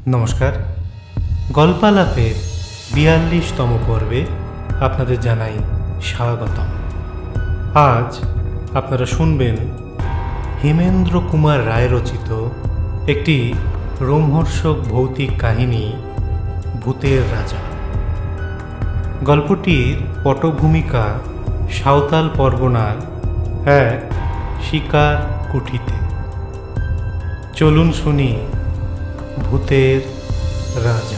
নমস্কার। গল্পালাপের ৪২তম পর্বে আপনাদের জানাই স্বাগতম। আজ আপনারা শুনবেন হেমেন্দ্র কুমার রায় রচিত একটি রোমহর্ষক ভৌতিক কাহিনী ভূতের রাজা। গল্পটির পটভূমিকা সাঁওতাল পরগনার এক শিকার কুঠিতে। চলুন শুনি ভূতের রাজা।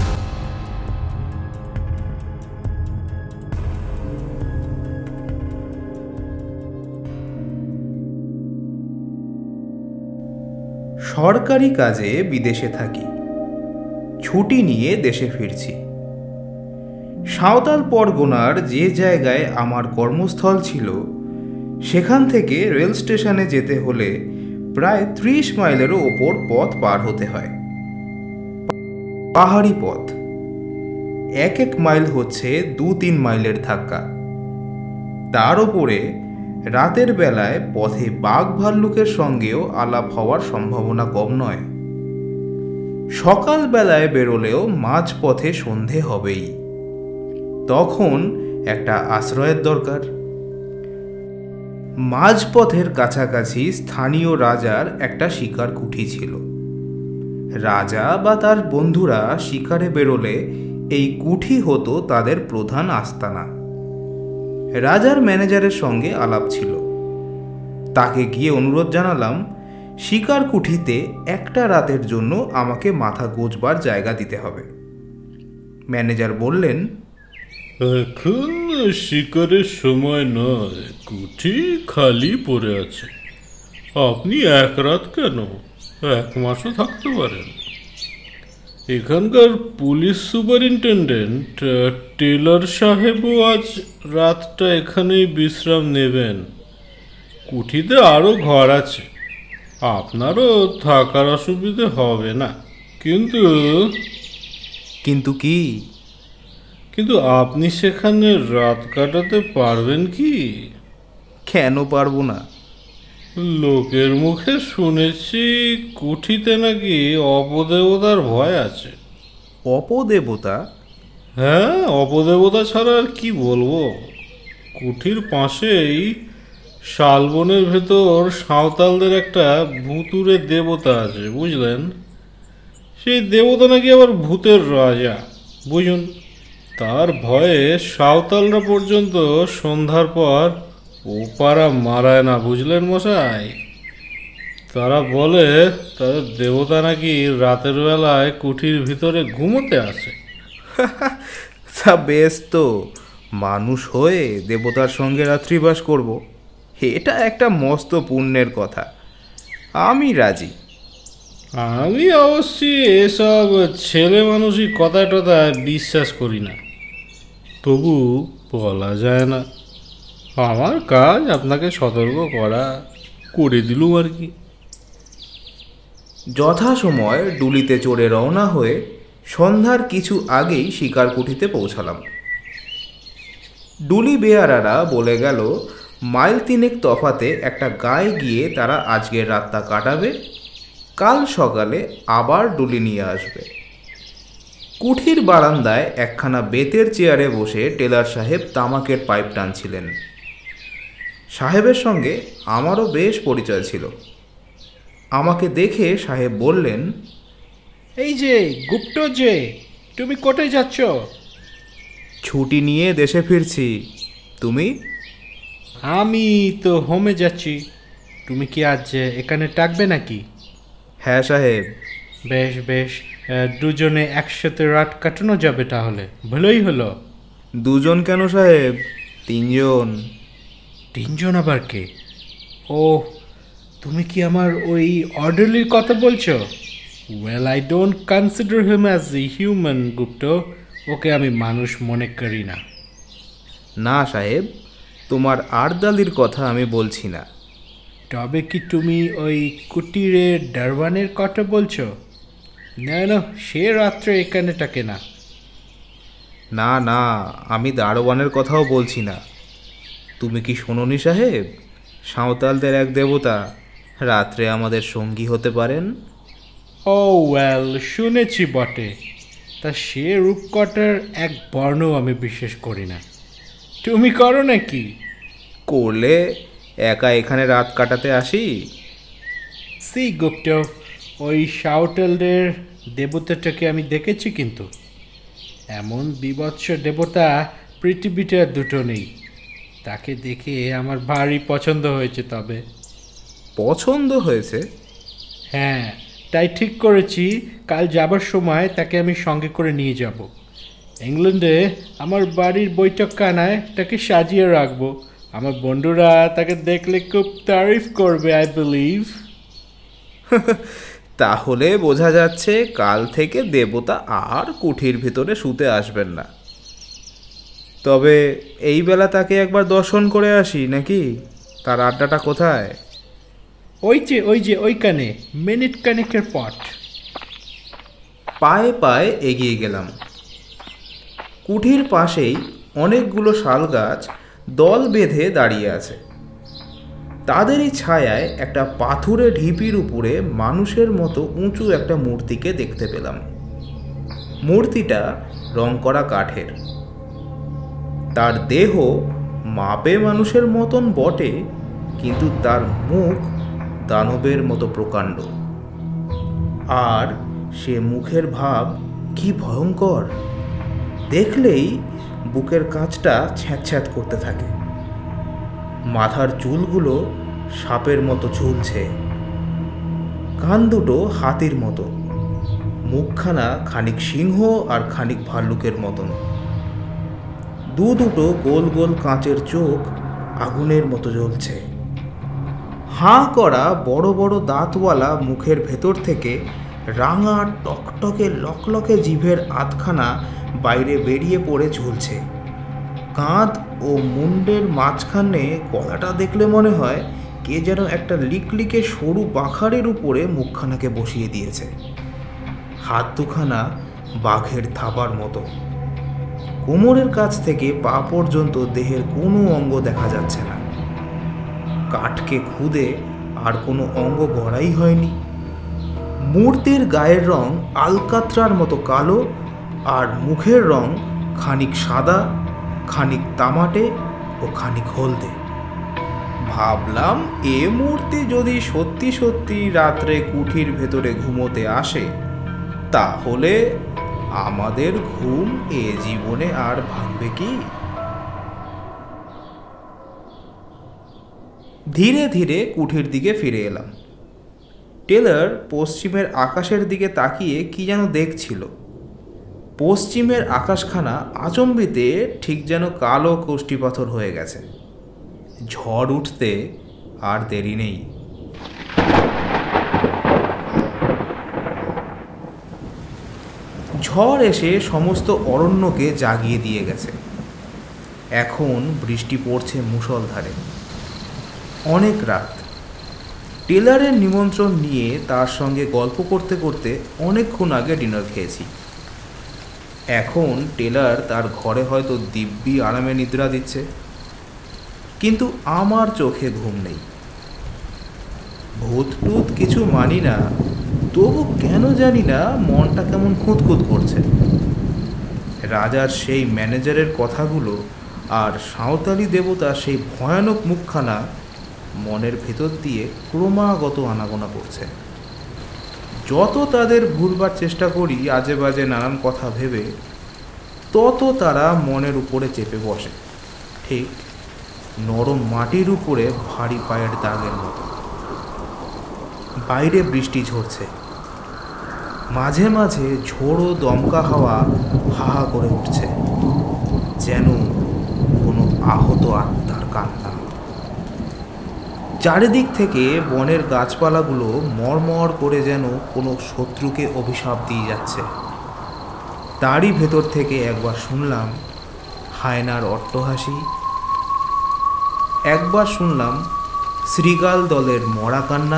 সরকারি কাজে বিদেশে থাকি, ছুটি নিয়ে দেশে ফিরছি। সাঁওতাল পরগনার যে জায়গায় আমার কর্মস্থল ছিল সেখান থেকে রেল স্টেশনে যেতে হলে প্রায় ৩০ মাইলেরও ওপর পথ পার হতে হয়। পাহাড়ি পথ, এক মাইল হচ্ছে ২-৩ মাইলের ধাক্কা। তার ওপরে রাতের বেলায় পথে বাঘ ভাল্লুকের সঙ্গেও আলাপ হওয়ার সম্ভাবনা কম নয়। সকাল বেলায় বেরোলেও মাঝ পথে সন্ধে হবেই, তখন একটা আশ্রয়ের দরকার। মাঝপথের কাছাকাছি স্থানীয় রাজার একটা শিকার কুঠি ছিল। রাজা বা তার বন্ধুরা শিকারে বেরোলে এই কুঠি হতো তাদের প্রধান আস্তানা। রাজার ম্যানেজারের সঙ্গে আলাপ ছিল, তাকে গিয়ে অনুরোধ জানালাম শিকার কুঠিতে একটা রাতের জন্য আমাকে মাথা গোজবার জায়গা দিতে হবে। ম্যানেজার বললেন, এখন শিকারের সময় নয়, কুঠি খালি পড়ে আছে। আপনি এক রাত কেন, ১ মাসও থাকতে পারেন। এখানকার পুলিশ সুপারিনটেন্ডেন্ট টেলর সাহেবও আজ রাতটা এখানেই বিশ্রাম নেবেন। কুঠিতে আরও ঘর আছে, আপনারও থাকার অসুবিধে হবে না। কিন্তু কি? কিন্তু আপনি সেখানে রাত কাটাতে পারবেন কি? কেন পারবো না? লোকের মুখে শুনেছি কুঠিতে নাকি অপদেবতার ভয় আছে। অপদেবতা? হ্যাঁ, অপদেবতা ছাড়া আর কি বলবো। কুঠির পাশেই শালবনের ভেতর সাঁওতালদের একটা ভুতুরে দেবতা আছে, বুঝলেন। সেই দেবতা নাকি আবার ভূতের রাজা, বুঝুন। তার ভয়ে সাঁওতালরা পর্যন্ত সন্ধ্যার পর ওপারা মারায় না, বুঝলেন মশাই। তারা বলে তাদের দেবতা নাকি রাতের বেলায় কুঠির ভিতরে ঘুমোতে আসে। তা বেশ তো, মানুষ হয়ে দেবতার সঙ্গে রাত্রিবাস করব, এটা একটা মস্ত পুণ্যের কথা। আমি রাজি। আমি অবশ্যই এসব ছেলে মানুষই কথা টথা বিশ্বাস করি না, তবু বলা যায় না। আমার কাজ আপনাকে সতর্ক করা, করে দিলুম আর কি। যথাসময় ডুলিতে চড়ে রওনা হয়ে সন্ধ্যার কিছু আগেই শিকার কুঠিতে পৌঁছালাম। ডুলি বেয়ারারা বলে গেল মাইল ৩ তফাতে একটা গায়ে গিয়ে তারা আজকের রাতটা কাটাবে, কাল সকালে আবার ডুলি নিয়ে আসবে। কুঠির বারান্দায় একখানা বেতের চেয়ারে বসে টেলার সাহেব তামাকের পাইপ টানছিলেন। সাহেবের সঙ্গে আমারও বেশ পরিচয় ছিল। আমাকে দেখে সাহেব বললেন, এই যে গুপ্ত, যে তুমি কোথায় যাচ্ছ? ছুটি নিয়ে দেশে ফিরছি। তুমি? আমি তো হোমে যাচ্ছি। তুমি কি আজ এখানে থাকবে নাকি? হ্যাঁ সাহেব। বেশ বেশ, দুজনে একসাথে রাত কাটানো যাবে তাহলে, ভালোই হলো। ২ জন কেন সাহেব, ৩ জন। ৩ জন আবার কে? ও, তুমি কি আমার ওই অর্ডারলির কথা বলছো? Well, I don't consider him as a human Gupta. Okay আমি মানুষ মনে করি না। না সাহেব, তোমার আর্দালির কথা আমি বলছি না। তবে কি তুমি ওই কুটিরে ডারওয়ানের কথা বলছো? না না, সে রাত্রে এখানে থাকে না। না না, আমি দারোয়ানের কথাও বলছি না। তুমি কি শোনোনি সাহেব, সাঁওতালদের এক দেবতা রাত্রে আমাদের সঙ্গী হতে পারেন? ও ওয়েল, শুনেছি বটে, তা সে রূপকথার এক বর্ণ আমি বিশ্বাস করি না। তুমি করো নাকি? করলে একা এখানে রাত কাটাতে আসি? সি গুপ্ত, ওই সাঁওতালদের দেবতাটাকে আমি দেখেছি, কিন্তু এমন বিভৎস দেবতা পৃথিবীতে আর দুটো নেই। তাকে দেখে আমার ভারী পছন্দ হয়েছে। তবে পছন্দ হয়েছে? হ্যাঁ, তাই ঠিক করেছি কাল যাবার সময় তাকে আমি সঙ্গে করে নিয়ে যাব। ইংল্যান্ডে আমার বাড়ির বৈঠকখানায় তাকে সাজিয়ে রাখবো। আমার বন্ধুরা তাকে দেখলে খুব তারিফ করবে, আই বিলিভ। তাহলে বোঝা যাচ্ছে কাল থেকে দেবতা আর কুঠির ভিতরে শুতে আসবেন না। তবে এই বেলা তাকে একবার দর্শন করে আসি নাকি? তার আড্ডাটা কোথায়? ওই যে ওইখানে, মিনিট কানেকের পথ। পায়ে পায়ে এগিয়ে গেলাম। কুঠির পাশেই অনেকগুলো শাল গাছ দল বেঁধে দাঁড়িয়ে আছে। তাদেরই ছায়ায় একটা পাথুরে ঢিপির উপরে মানুষের মতো উঁচু একটা মূর্তিকে দেখতে পেলাম। মূর্তিটা রং করা কাঠের। তার দেহ মাপে মানুষের মতন বটে, কিন্তু তার মুখ দানবের মতো প্রকাণ্ড। আর সে মুখের ভাব কি ভয়ঙ্কর! দেখলেই বুকের কাঁচটা ছ্যাঁত করতে থাকে। মাথার চুলগুলো সাপের মতো ঝুলছে, কান দুটো হাতির মতো, মুখখানা খানিক সিংহ আর খানিক ভাল্লুকের মতন, দুটো গোল গোল কাঁচের চোখ আগুনের মতো জ্বলছে। হাঁ করা বড় বড় দাঁতওয়ালা মুখের ভেতর থেকে রাঙা টকটকে লকলকে জিভের আধখানা বাইরে বেরিয়ে পড়ে ঝুলছে। কাঁধ ও মুন্ডের মাঝখানে গলাটা দেখলে মনে হয় কে যেন একটা লিকলিকে সরু বাখারের উপরে মুখখানাকে বসিয়ে দিয়েছে। হাত দুখানা বাঘের থাবার মতো। কোমরের কাছ থেকে পা পর্যন্ত দেহের কোনো অঙ্গ দেখা যাচ্ছে না। কাঠকে খুদে আর কোনো অঙ্গ গড়াই হয়নি। মূর্তির গায়ের রং আলকাত্রার মতো কালো, আর মুখের রং খানিক সাদা, খানিক তামাটে ও খানিক হলদে। ভাবলাম এ মূর্তি যদি সত্যি সত্যি রাত্রে কুঠির ভেতরে ঘুমোতে আসে, তাহলে আমাদের ঘুম এ জীবনে আর ভাঙবে কি? ধীরে ধীরে কুঠির দিকে ফিরে এলাম। টেলর পশ্চিমের আকাশের দিকে তাকিয়ে কি যেন দেখছিল। পশ্চিমের আকাশখানা আচম্বিতে ঠিক যেন কালো কোষ্ঠী পাথর হয়ে গেছে। ঝড় উঠতে আর দেরি নেই। ঝড় এসে সমস্ত অরণ্যকে জাগিয়ে দিয়ে গেছে। এখন বৃষ্টি পড়ছে মুষলধারে। অনেক রাত। টেলারের নিমন্ত্রণ নিয়ে তার সঙ্গে গল্প করতে করতে অনেকক্ষণ আগে ডিনার খেয়েছি। এখন টেলার তার ঘরে হয়তো দিব্যি আরামে নিদ্রা দিচ্ছে, কিন্তু আমার চোখে ঘুম নেই। ভূত টুত কিছু মানি না, তবু কেন জানি না মনটা কেমন খুঁতখুত করছে। রাজার সেই ম্যানেজারের কথাগুলো আর সাঁওতালি দেবতা সেই ভয়ানক মুখখানা মনের ভেতর দিয়ে ক্রমাগত আনাগোনা করছে। যত তাদের ভুলবার চেষ্টা করি আজে বাজে নানান কথা ভেবে, তত তারা মনের উপরে চেপে বসে, ঠিক নরম মাটির উপরে ভারী পায়ের দাগের মতো। বাইরে বৃষ্টি ঝরছে, মাঝে মাঝে ঝোড়ো দমকা হাওয়া হাহা করে উঠছে, যেন কোনো আহত আত্মার কান্না। চারিদিক থেকে বনের গাছপালাগুলো মরমর করে যেন কোনো শত্রুকে অভিশাপ দিয়ে যাচ্ছে। তারই ভেতর থেকে একবার শুনলাম হায়নার অট্টহাসি, একবার শুনলাম শ্রীগাল দলের মরা কান্না,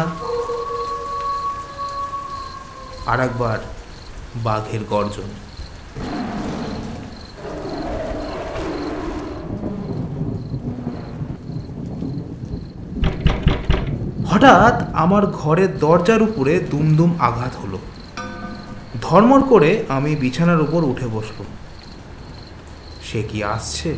আর একবার বাঘের গর্জন। হঠাৎ আমার ঘরের দরজার উপরে দুমদুম আঘাত হলো। ধর্মর করে আমি বিছানার উপর উঠে বসল। সে কি আসছে?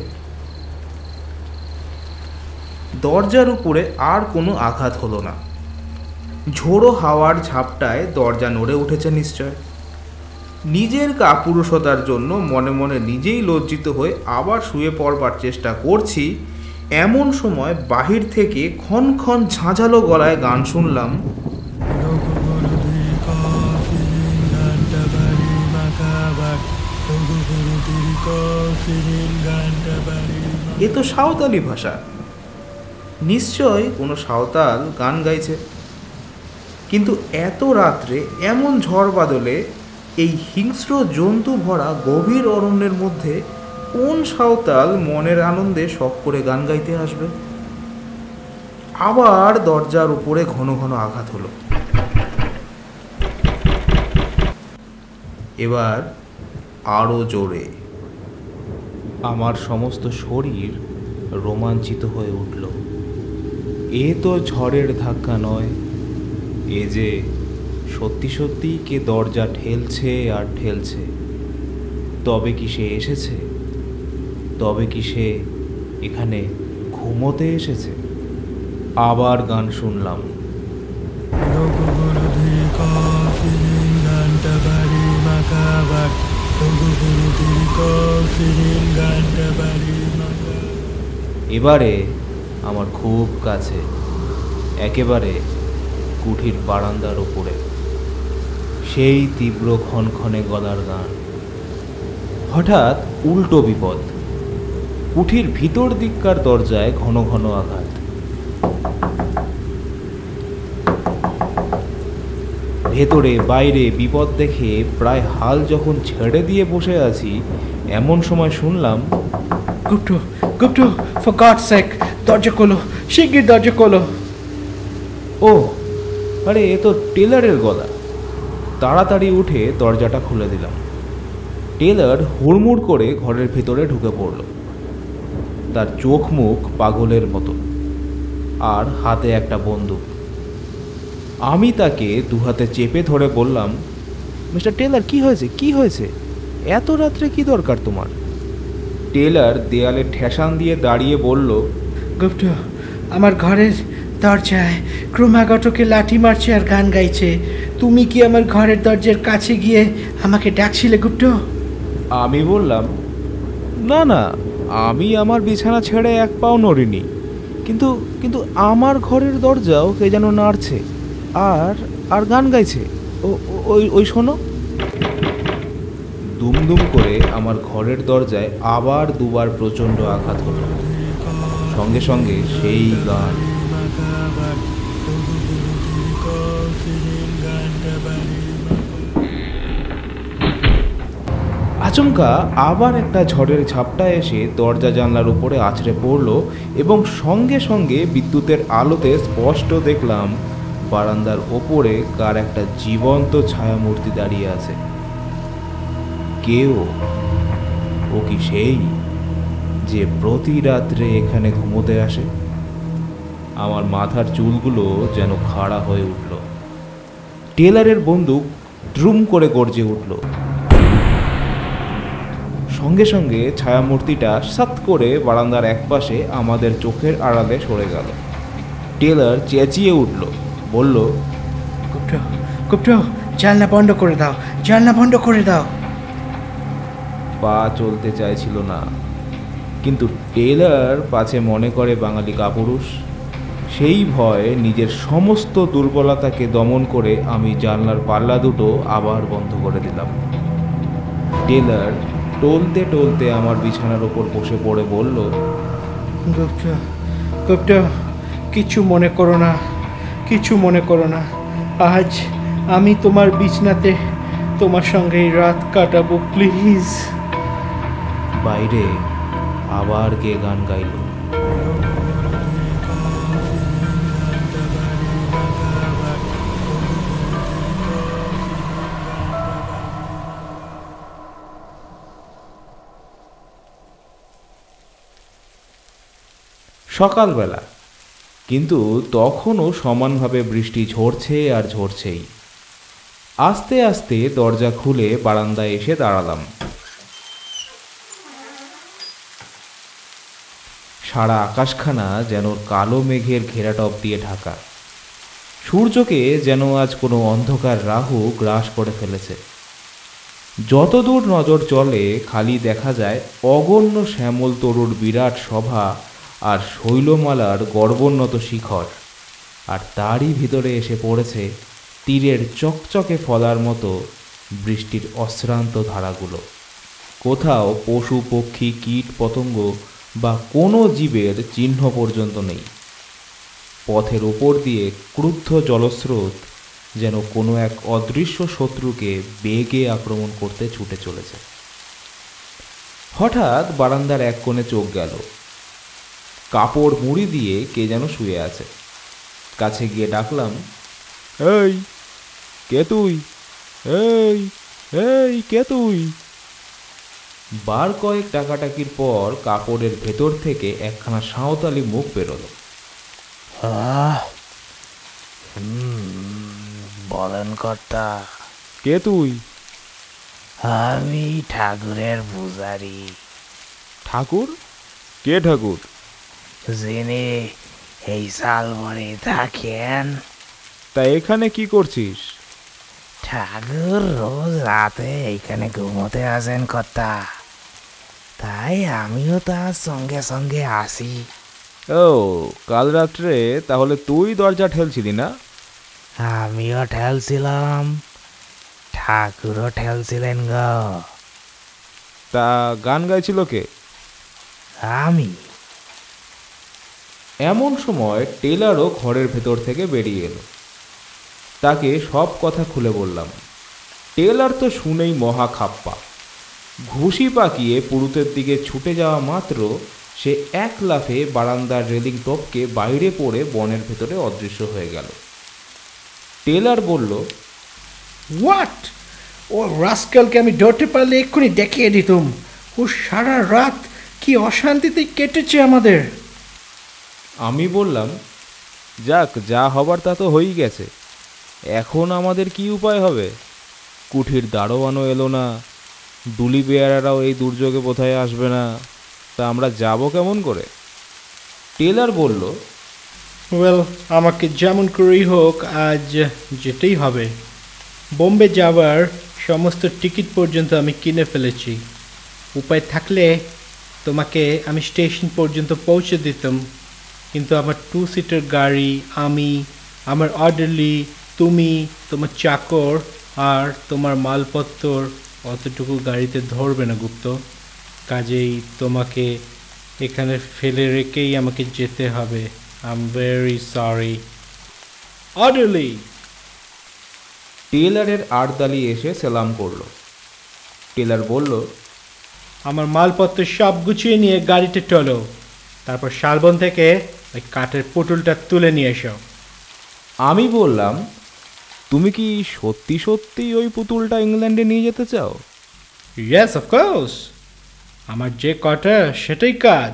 দরজার উপরে আর কোনো আঘাত হলো না। ঝোড়ো হাওয়ার ঝাপটায় দরজা নড়ে উঠেছে নিশ্চয়। নিজের কাপুরুষতার জন্য মনে মনে নিজেই লজ্জিত হয়ে আবার শুয়ে পড়বার চেষ্টা করছি, এমন সময় বাহির থেকে ক্ষণ ক্ষণ ঝাঁঝালো গলায় গান শুনলাম। এ তো সাঁওতালি ভাষা, নিশ্চয় কোনো সাঁওতাল গান গাইছে। কিন্তু এত রাত্রে এমন ঝড় বাদলে এই হিংস্র জন্তু ভরা গভীর অরণ্যের মধ্যে কোন সাঁওতাল মনের আনন্দে শখ করে গান গাইতে আসবে? আবার দরজার উপরে ঘন ঘন আঘাত হলো। এবার আরো জোরে। আমার সমস্ত শরীর রোমাঞ্চিত হয়ে উঠল। এ তো ঝড়ের ধাক্কা নয়, এ যে সত্যি সত্যি কে দরজা ঠেলছে আর ঠেলছে। তবে কি সে এসেছে? তবে কি সে এখানে ঘুমোতে এসেছে? আবার গান শুনলাম। এবারে আমার খুব কাছে, একেবারে কুঠির বারান্দার উপরে, সেই তীব্র ক্ষণক্ষণে গলার গান। হঠাৎ উল্টো বিপদ। কুঠির ভিতর দিককার দরজায় ঘন ঘন আঘাত। ভেতরে বাইরে বিপদ দেখে প্রায় হাল যখন ছেড়ে দিয়ে বসে আছি, এমন সময় শুনলাম, গুপ্টো, গুপ্টো, ফর গডস সেক, দরজা খোলো, শিগগির দরজা খোলো। ও আরে, এ তো টেলারের গলা। তাড়াতাড়ি উঠে দরজাটা খুলে দিলাম। টেলার হুড়মুড় করে ঘরের ভেতরে ঢুকে পড়ল। তার চোখ মুখ পাগলের মতো, আর হাতে একটা বন্দুক। আমি তাকে দুহাতে চেপে ধরে বললাম, মিস্টার টেলার, কি হয়েছে, কি হয়েছে? এত রাত্রে কি দরকার তোমার? টেলার দেয়ালে ঠেসান দিয়ে দাঁড়িয়ে বলল, গুপ্টো, আমার ঘরের দরজায় ক্রমাগতকে লাঠি মারছে আর গান গাইছে। তুমি কি আমার ঘরের দরজার কাছে গিয়ে আমাকে ডাকছিলে গুপ্টো? আমি বললাম, না না, আমি আমার বিছানা ছেড়ে এক পাও নড়িনি, কিন্তু কিন্তু আমার ঘরের দরজাও কে যেন নাড়ছে আর আর গান গাইছে। ওই ওই শোনো। দুমদুম করে আমার ঘরের দরজায় আবার দুবার প্রচণ্ড আঘাত হলো। সঙ্গে সঙ্গে সেই গান। আচমকা আবার একটা ঝড়ের ঝাপটা এসে দরজা জানলার উপরে আছড়ে পড়ল এবং সঙ্গে সঙ্গে বিদ্যুতের আলোতে স্পষ্ট দেখলাম বারান্দার ওপরে কার একটা জীবন্ত ছায়ামূর্তি দাঁড়িয়ে আছে। কেউ? ও কি সেই যে প্রতি রাত্রে এখানে ঘুমোতে আসে? আমার মাথার চুলগুলো যেন খাড়া হয়ে উঠল। টেলারের বন্দুক ড্রুম করে গর্জে উঠল। সঙ্গে সঙ্গে ছায়ামূর্তিটা সাত করে বারান্দার একপাশে আমাদের চোখের আড়ালে সরে গেল। টেলার চেঁচিয়ে উঠল, বলল, গুপ্টো, গুপ্টো, জানলা বন্ধ করে দাও, জানলা বন্ধ করে দাও। পা চলতে চাইছিল না, কিন্তু টেলার পাছে মনে করে বাঙালি কাপুরুষ। সেই ভয়ে নিজের সমস্ত দুর্বলতাকে দমন করে আমি জানলার পাল্লা দুটো আবার বন্ধ করে দিলাম। টেলার টলতে টলতে আমার বিছানার ওপর বসে পড়ে বলল, গুপ্টো, গুপ্টো, কিছু মনে করো না, কিছু মনে করো না। আজ আমি তোমার বিছনাতে তোমার সঙ্গে এই রাত কাটাবো, প্লিজ। বাইরে আবার কে গান গাইল। সকালবেলা, কিন্তু তখনও সমানভাবে বৃষ্টি ঝরছে আর ঝরছেই। আস্তে আস্তে দরজা খুলে বারান্দায় এসে দাঁড়ালাম। সারা আকাশখানা যেন কালো মেঘের ঘেরাটপ দিয়ে ঢাকা। সূর্যকে যেন আজ কোনো অন্ধকার রাহু গ্রাস করে ফেলেছে। যতদূর নজর চলে খালি দেখা যায় অগণ্য শ্যামল তরুর বিরাট সভা আর শৈলমালার গর্বোন্নত শিখর, আর তারই ভিতরে এসে পড়েছে তীরের চকচকে ফলার মতো বৃষ্টির অশ্রান্ত ধারাগুলো। কোথাও পশু পক্ষী কীট পতঙ্গ বা কোনো জীবের চিহ্ন পর্যন্ত নেই। পথের ওপর দিয়ে ক্রুদ্ধ জলস্রোত যেন কোনো এক অদৃশ্য শত্রুকে বেগে আক্রমণ করতে ছুটে চলেছে। হঠাৎ বারান্দার এক কোণে চোখ গেল। কাপড় মুড়ি দিয়ে কে যেন শুয়ে আছে। কাছে গিয়ে ডাকলাম, এই কে তুই? এই এই কে তুই? বার কয়েক টাকাটাকির পর কাপড়ের ভেতর থেকে একখানা সাঁওতালি মুখ বেরোলো। বলেন কর্তা। কে তুই? আমি ঠাকুরের পূজারি। ঠাকুর? কে ঠাকুর? যিনি এই শালবনে থাকেন। তা এখানে কি করছিস? ঠাকুর রোজ রাতে এইখানে ঘুমোতে আসেন কর্তা, তাই আমিও তার সঙ্গে সঙ্গে আসি। ও, কাল রাত্রে তাহলে তুই দরজা ঠেলছিলি না? আমিও ঠেলছিলাম, ঠাকুরও ঠেলছিলেন গো। তা গান গাইছিল কে? আমি। এমন সময় টেলারও ঘরের ভেতর থেকে বেরিয়ে এলো। তাকে সব কথা খুলে বললাম। টেলার তো শুনেই মহা খাপ্পা। ঘুষি পাকিয়ে পুরুতের দিকে ছুটে যাওয়া মাত্র সে এক লাফে বারান্দার রেলিং টপকে বাইরে পড়ে বনের ভেতরে অদৃশ্য হয়ে গেল। টেলার বলল, হোয়াট? ও রাস্কেলকে আমি ধরতে পারলে এক্ষুনি দেখিয়ে দিতুম। ও সারা রাত কি অশান্তিতে কেটেছে আমাদের। আমি বললাম, যাক, যা হবার তা তো হয়েই গেছে। এখন আমাদের কি উপায় হবে? কুঠির দারোয়ানও এলো না, ডুলি বেয়ারারাও এই দুর্যোগে বোধহয় আসবে না। তা আমরা যাব কেমন করে? টেলার বলল, ওয়েল, আমাকে যেমন করেই হোক আজ যেতেই হবে। বোম্বে যাওয়ার সমস্ত টিকিট পর্যন্ত আমি কিনে ফেলেছি। উপায় থাকলে তোমাকে আমি স্টেশন পর্যন্ত পৌঁছে দিতাম, কিন্তু আমার 2 সিটার গাড়ি, আমি, আমার অর্ডারলি, তুমি, তোমার চাকর আর তোমার মালপত্র অতটুকু গাড়িতে ধরবে না গুপ্ত। কাজেই তোমাকে এখানে ফেলে রেখেই আমাকে যেতে হবে। I am very sorry. Orderly. টেলারের আড়দালি এসে সেলাম করলো। টেলার বলল, আমার মালপত্র সব গুছিয়ে নিয়ে গাড়িতে চলো, তারপর শালবন থেকে ওই কাঠের পুতুলটা তুলে নিয়ে এসো। আমি বললাম, তুমি কি সত্যি সত্যি ওই পুতুলটা ইংল্যান্ডে নিয়ে যেতে চাও? Yes, of course. আমার যে কটা সেটাই কাজ।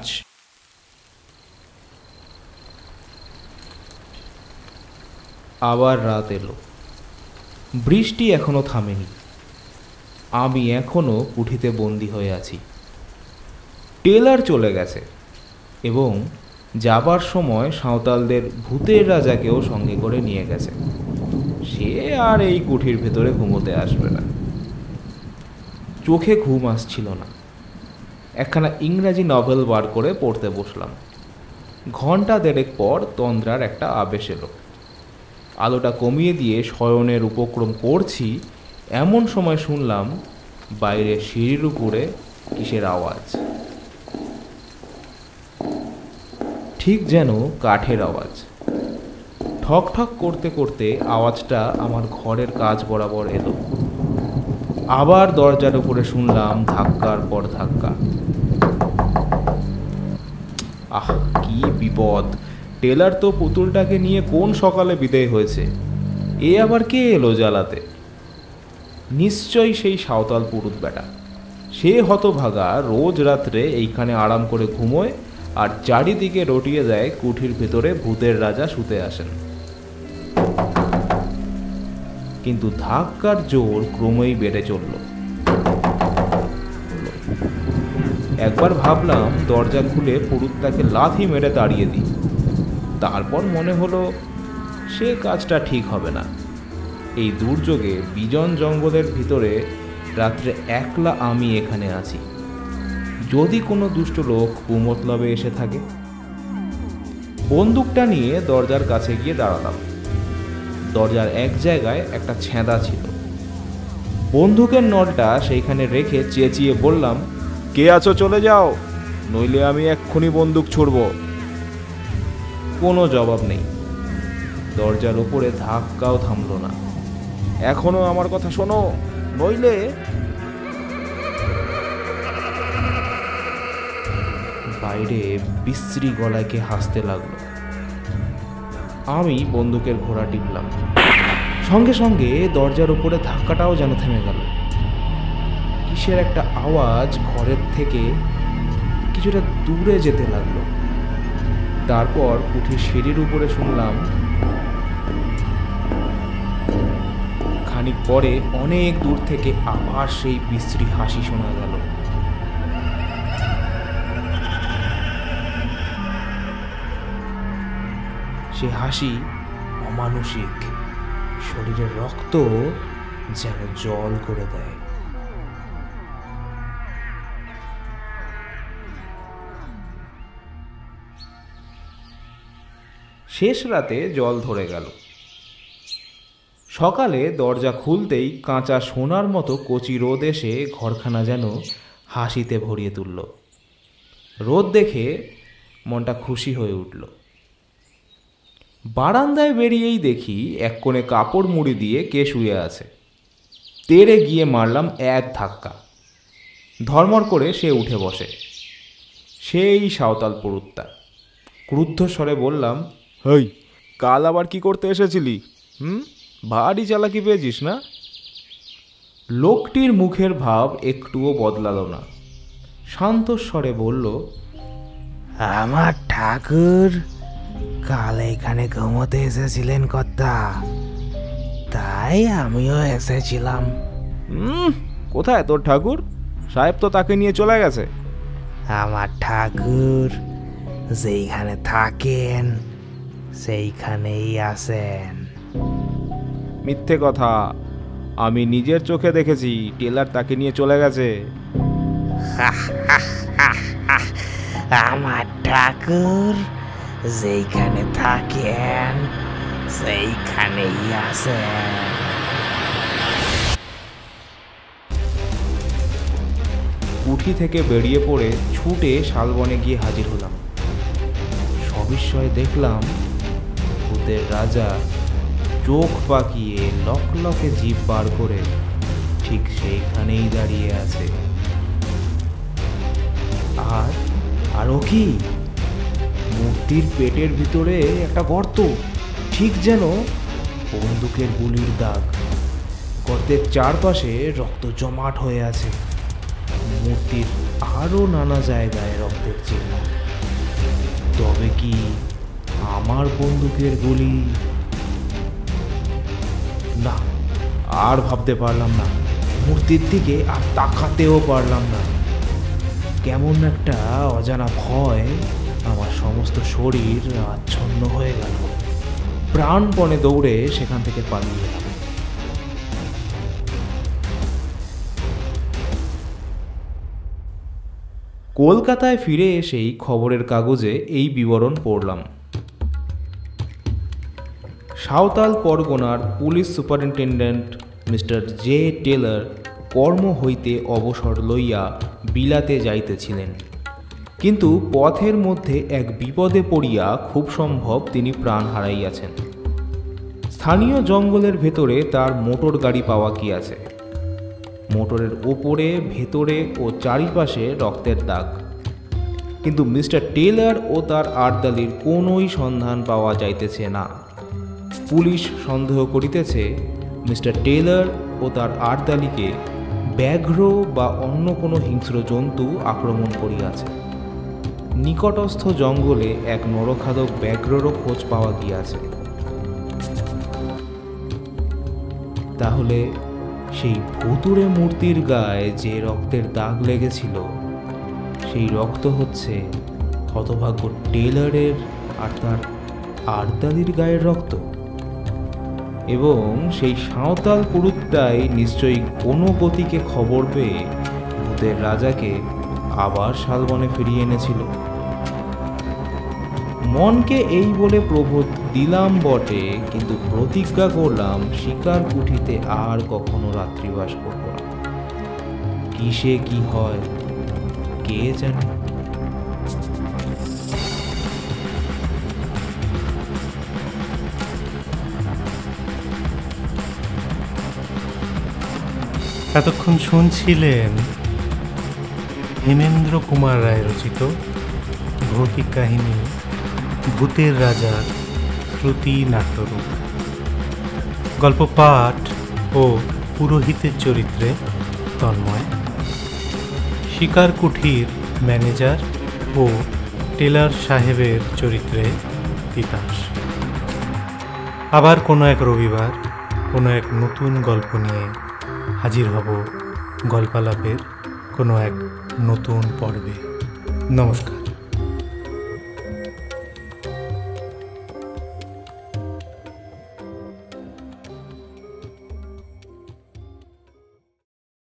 আবার রাত এলো। বৃষ্টি এখনো থামেনি। আমি এখনো কুঠিতে বন্দি হয়ে আছি। টেলার চলে গেছে এবং যাবার সময় সাঁওতালদের ভূতের রাজাকেও সঙ্গে করে নিয়ে গেছে। সে আর এই কুঠির ভেতরে ঘুমোতে আসবে না। চোখে ঘুম আসছিল না। একখানা ইংরাজি নভেল বার করে পড়তে বসলাম। ঘন্টা দেড়েক পর তন্দ্রার একটা আবেশ এলো। আলোটা কমিয়ে দিয়ে শয়নের উপক্রম করছি, এমন সময় শুনলাম বাইরে সিঁড়ির উপরে কিসের আওয়াজ। ঠিক যেন কাঠের আওয়াজ। ঠক ঠক করতে করতে আওয়াজটা আমার ঘরের কাজ বরাবর এলো। আবার দরজার উপরে শুনলাম ধাক্কার পর ধাক্কা। আহ, কি বিপদ! টেলার তো পুতুলটাকে নিয়ে কোন সকালে বিদায় হয়েছে। এ আবার কে এলো জ্বালাতে? নিশ্চয়ই সেই সাঁওতাল পুরুত বেটা। সে হতভাগা রোজ রাত্রে এইখানে আরাম করে ঘুমোয় আর চারিদিকে রটিয়ে দেয় কুঠির ভেতরে ভূতের রাজা শুতে আসেন। কিন্তু ধাক্কার জোর ক্রমেই বেড়ে চলল। একবার ভাবলাম দরজা খুলে পুরুত্তাকে লাথি মেরে তাড়িয়ে দিই, তারপর মনে হলো সে কাজটা ঠিক হবে না। এই দুর্যোগে বিজন জঙ্গলের ভিতরে রাত্রে একলা আমি এখানে আছি, যদি কোনো দুষ্ট লোক কুমতলবে এসে থাকে। বন্দুকটা নিয়ে দরজার কাছে গিয়ে দাঁড়ালাম। দরজার এক জায়গায় একটা ছেঁদা ছিল। বন্দুকের নলটা সেইখানে রেখে চেঁচিয়ে বললাম, কে আছো চলে যাও, নইলে আমি এক্ষুনি বন্দুক ছুড়ব। কোনো জবাব নেই। দরজার উপরে ধাক্কাও থামল না। এখনো আমার কথা শোনো, নইলে। বাইরে বিশ্রী গলায় কে হাসতে লাগলো। আমি বন্দুকের ঘোড়া টিপলাম। সঙ্গে সঙ্গে দরজার উপরে ধাক্কাটাও যেন থেমে গেল। কিসের একটা আওয়াজ ঘরের থেকে কিছুটা দূরে যেতে লাগলো। তারপর কুঠির সিঁড়ির উপরে শুনলাম। খানিক পরে অনেক দূর থেকে আবার সেই বিশ্রী হাসি শোনা গেল। সে হাসি অমানুষিক, শরীরের রক্ত যেন জল করে দেয়। শেষ রাতে জল ধরে গেল। সকালে দরজা খুলতেই কাঁচা সোনার মতো কচি রোদ এসে ঘরখানা যেন হাসিতে ভরিয়ে তুলল। রোদ দেখে মনটা খুশি হয়ে উঠল। বারান্দায় বেরিয়েই দেখি এক কোণে কাপড় মুড়ি দিয়ে কে শুয়ে আছে। তেড়ে গিয়ে মারলাম এক ধাক্কা। ধর্মর করে সে উঠে বসে। সেই সাঁওতাল পুরুত্তা। ক্রুদ্ধ স্বরে বললাম, হেই, কাল আবার কি করতে এসেছিলি? ভারী চালাকি পেয়েছিস না? লোকটির মুখের ভাব একটুও বদলালো না। শান্ত স্বরে বলল, আমার ঠাকুর কাল এখানে ঘুমোতে এসেছিলেন কর্তা, তাই আমিও এসেছিলাম। কোথায় তোর ঠাকুর? সাহেব তো তাকে নিয়ে চলে গেছে। আমার ঠাকুর যেইখানে থাকেন সেইখানেই আছেন। মিথ্যে কথা, আমি নিজের চোখে দেখেছি টেলার তাকে নিয়ে চলে গেছে। আমার ঠাকুর যেইখানে থাকেন সেইখানেই আছেন। কুঠি থেকে বেরিয়ে পড়ে ছুটে শালবনে গিয়ে হাজির হলাম। সবিস্ময়ে দেখলাম ভূতের রাজা চোখ পাকিয়ে লকলকে জিভ বার করে ঠিক সেইখানেই দাঁড়িয়ে আছে। আর ও কি? মূর্তির পেটের ভিতরে একটা গর্ত, ঠিক যেন বন্দুকের গুলির দাগ। গর্তের চারপাশে রক্ত জমাট হয়ে আছে। মূর্তির আরো নানা জায়গায় রক্তের চিহ্ন। তবে কি আমার বন্দুকের গুলি? না, আর ভাবতে পারলাম না। মূর্তির দিকে আর তাকাতেও পারলাম না। কেমন একটা অজানা ভয় আমার সমস্ত শরীর আচ্ছন্ন হয়ে গেল। প্রাণপণে দৌড়ে সেখান থেকে পালিয়ে গেলাম। কলকাতায় ফিরে এসেই খবরের কাগজে এই বিবরণ পড়লাম। সাঁওতাল পরগনার police superintendent mister J Taylor কর্ম হইতে অবসর লইয়া বিলাতে যাইতেছিলেন, কিন্তু পথের মধ্যে এক বিপদে পড়িয়া খুব সম্ভব তিনি প্রাণ হারাইয়াছেন। স্থানীয় জঙ্গলের ভেতরে তার মোটর গাড়ি পাওয়া গিয়াছে। মোটরের ওপরে, ভেতরে ও চারিপাশে রক্তের দাগ, কিন্তু মিস্টার টেলর ও তার আর্দালির কোনোই সন্ধান পাওয়া যাইতেছে না। পুলিশ সন্দেহ করিতেছে মিস্টার টেলর ও তার আর্দালিকে ব্যাঘ্র বা অন্য কোনো হিংস্র জন্তু আক্রমণ করিয়াছে। নিকটস্থ জঙ্গলে এক নরখাদক ব্যাঘ্ররও খোঁজ পাওয়া গিয়াছে। তাহলে সেই ভুতুড়ে মূর্তির গায়ে যে রক্তের দাগ লেগেছিল সেই রক্ত হচ্ছে হতভাগ্য টেলারের আর তার আর্দাদির গায়ের রক্ত। এবং সেই সাঁওতাল পুরুতটাই নিশ্চয়ই কোনো গতিকে খবর পেয়ে ভূতের রাজাকে আবার শালবনে ফিরিয়ে এনেছিল। মনকে এই বলে প্রবোধ দিলাম বটে, কিন্তু প্রতিজ্ঞা করলাম শিকার কুঠিতে আর কখনো রাত্রিবাস করব না। কিসে কি হয় কে জানে। এতক্ষণ শুনছিলেন হেমেন্দ্র কুমার রায় রচিত ভৌতিক কাহিনী ভূতের রাজার শ্রুতি নাট্যরূপ। গল্প পাঠ ও পুরোহিতের চরিত্রে তন্ময়, শিকার কুঠির ম্যানেজার ও টেলার সাহেবের চরিত্রে তিতাস। আবার কোনো এক রবিবার কোনো এক নতুন গল্প নিয়ে হাজির হব গল্পালাপের কোনো এক নতুন পর্বে। নমস্কার।